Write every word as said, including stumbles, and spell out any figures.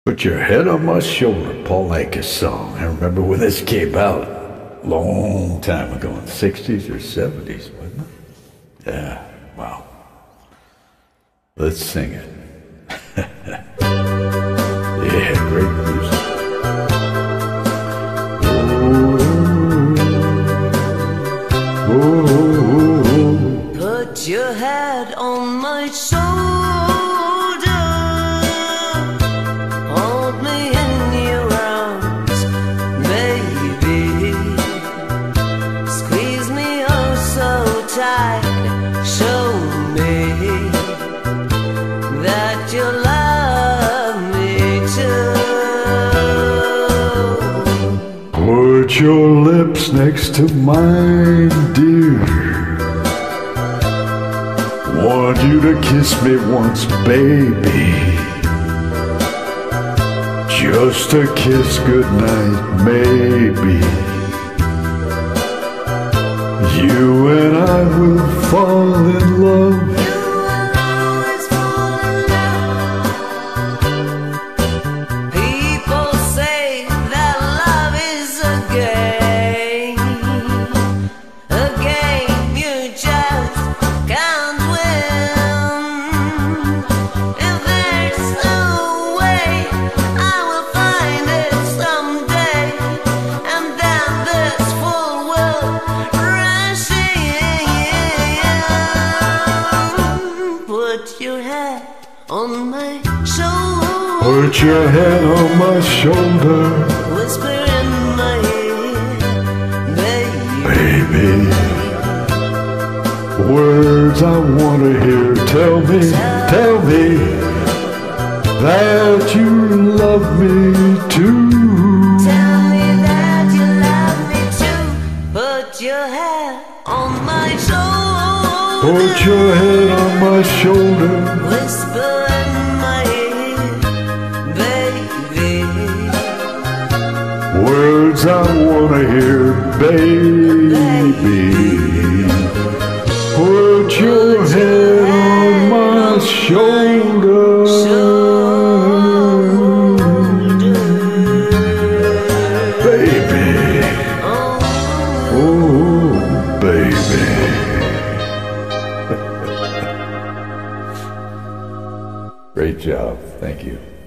Put your head on my shoulder, Paul Anka song. I remember when this came out a long time ago, in the sixties or seventies, wasn't it? Yeah, wow. Let's sing it. Yeah, great music. Oh, oh, oh. Put your head on my shoulder, hold me in your arms, baby. Squeeze me oh so tight, show me that you love me too. Put your lips next to mine, dear. Want you to kiss me once, baby. Just a kiss goodnight, maybe. You and I will fall in love. People say that love is a game, a game you just can't win. If there's no way, I will find it someday, and then this full world rushing in. Put your head on my shoulder, Put your head on my shoulder, whisper in my ear, baby. Words I want to hear. Tell me, tell me that you love me too. Tell me that you love me too. Put your head on my shoulder, Put your head on my shoulder, whisper in my ear, baby. words I want to hear, baby. Put your head on my shoulder, baby. Oh, baby. Great job. Thank you.